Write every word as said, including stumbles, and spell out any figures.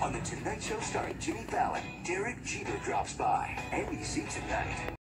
On The Tonight Show starring Jimmy Fallon, Derek Jeter drops by. N B C Tonight.